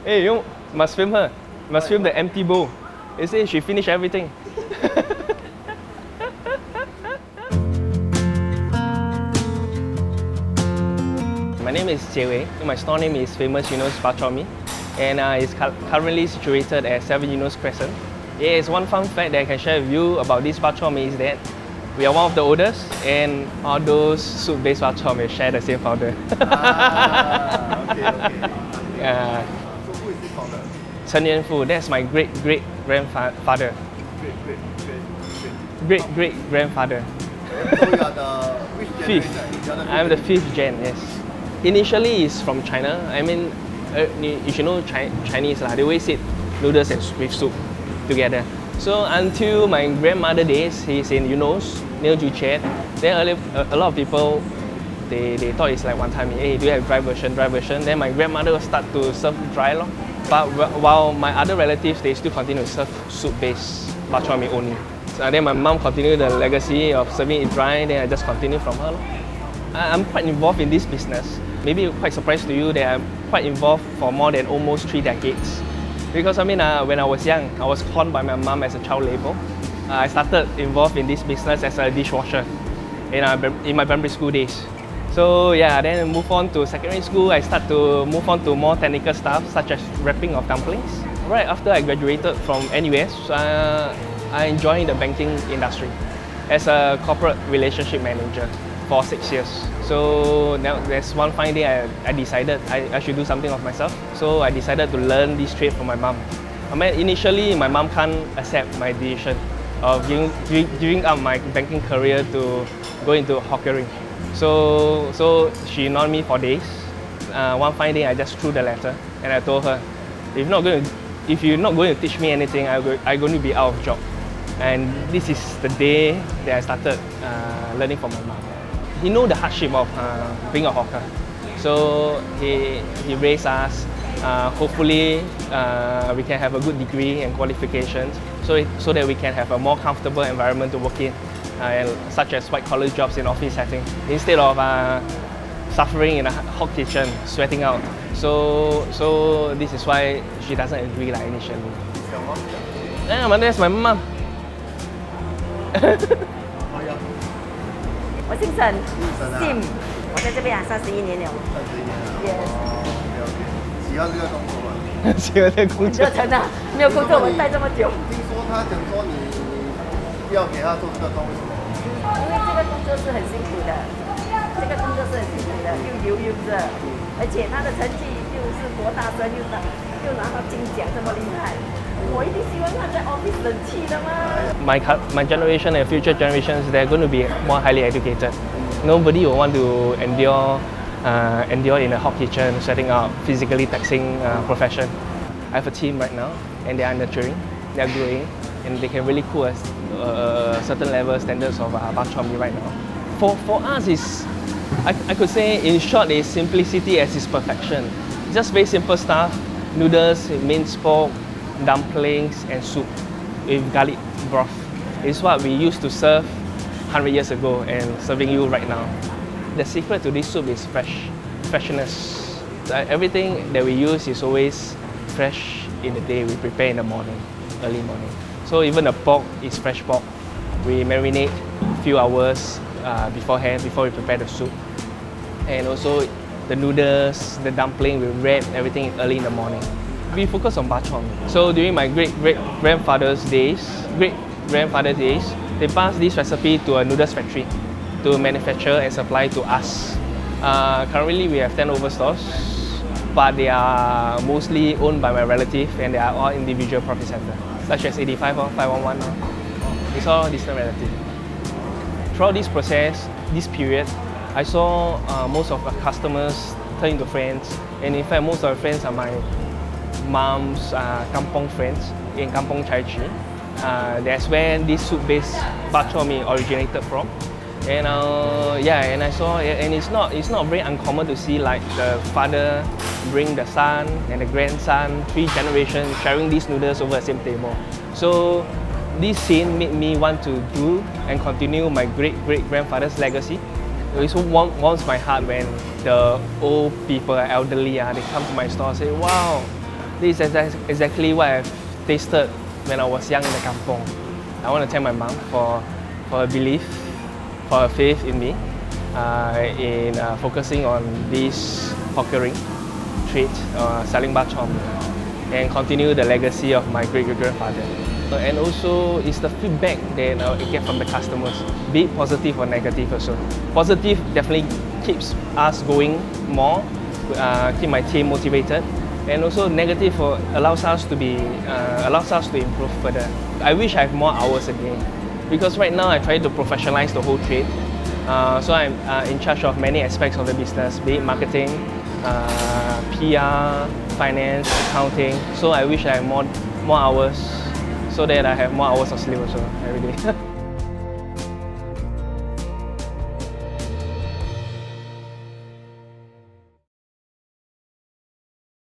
Hey, you must film her. Must film the empty bowl. You see, she finished everything. My name is Jie Wei. My store name is Famous Eunos Bak Chor Mee, and it's currently situated at 7 Eunos Crescent. Yes, one fun fact that I can share with you about this bak chor mee is that we are one of the oldest, and all those soup-based bak chor mee share the same founder. Okay. Yeah. So who is this founder? Chen Yanfu, that's my great-great-grandfather. Great-great-grandfather. So you are the which Fifth. generation? You are I'm the fifth gen, yes. Initially, it's from China. I mean, you should know Chinese, they always eat noodles with soup together. So until my grandmother days, he's in Eunos, near Joo Chiat. Then a lot of people, they thought it's like wanton mee. Hey, do you have dry version? Then my grandmother will start to serve dry. But while my other relatives, they still continue to serve soup-based bak chor mee only. So then my mom continued the legacy of serving it dry, then I just continue from her. I'm quite involved in this business. Maybe quite surprised to you that I'm quite involved for more than almost 3 decades. Because I mean, when I was young, I was conned by my mom as a child labor. I started involved in this business as a dishwasher in my primary school days. So yeah, then I move on to secondary school. I start to move on to more technical stuff such as wrapping of dumplings. Right after I graduated from NUS, I joined the banking industry as a corporate relationship manager for 6 years. So now there's one fine day I decided I should do something of myself. So I decided to learn this trade from my mom. I mean, initially my mom can't accept my decision of giving up my banking career to go into hawkering. So she ignored me for days. One fine day I just threw the letter and I told her, if you're not going to teach me anything, I'm going to be out of job. And this is the day that I started learning from my mom. He knows the hardship of being a hawker. So he raised us. Hopefully, we can have a good degree and qualifications so that we can have a more comfortable environment to work in, such as white-collar jobs in office setting, instead of suffering in a hot kitchen, sweating out. So this is why she doesn't agree initially. Yeah, but that's my mom. 我姓沈，Sim，我在这边31年了。 31年了。 Yes。 喜欢这个工作吗？ 喜欢这个工作。 热忱啊，没有工作我待这么久。 听说他讲说你不要给他做这个工，为什么？ 因为这个工作是很辛苦的，这个工作是很辛苦的，又油又热，而且他的成绩又是国大生，又拿到金奖这么厉害。 我一定希望他在 office 冷气的嘛。 My generation and future generations, they're going to be more highly educated. Nobody will want to endure in a hot kitchen, setting up physically taxing profession. I have a team right now, and they are nurturing, they are growing, and they can really cook a certain level standards of bak chor mee right now. For us, I could say in short, is simplicity as is perfection. Just very simple stuff: noodles, minced pork, dumplings and soup with garlic broth. It's what we used to serve 100 years ago and serving you right now. The secret to this soup is freshness. Everything that we use is always fresh in the day we prepare in the morning, early morning. So even the pork is fresh pork. We marinate a few hours beforehand before we prepare the soup. And also the noodles, the dumpling, we wrap everything early in the morning. We focus on bak chor mee. So during my great-grandfather's days, they passed this recipe to a noodles factory to manufacture and supply to us. Currently we have 10 over stores, but they are mostly owned by my relative and they are all individual profit centers, such as 85 or 511. It's all distant relatives. Throughout this process, this period, I saw most of our customers turn into friends, and in fact most of our friends are my mom's kampong friends in Kampong Chai Chee. That's where this soup-based bak chor mee originated from. And and I saw, and it's not very uncommon to see like the father bring the son and the grandson, 3 generations sharing these noodles over the same table. So this scene made me want to do and continue my great-grandfather's legacy. It so warms my heart when the old people, elderly, they come to my store and say, wow, This is exactly what I've tasted when I was young in the kampong. I want to thank my mom for her belief, for her faith in me, in focusing on this hawkering trade, selling bak chor mee, and continue the legacy of my great-great-grandfather. And also, it's the feedback that I get from the customers, be it positive or negative also. Positive definitely keeps us going more, keep my team motivated, and also negative allows us to improve further. I wish I have more hours a day, because right now I try to professionalize the whole trade. So I'm in charge of many aspects of the business, be it marketing, PR, finance, accounting. So I wish I have more hours, so that I have more hours of sleep also every day.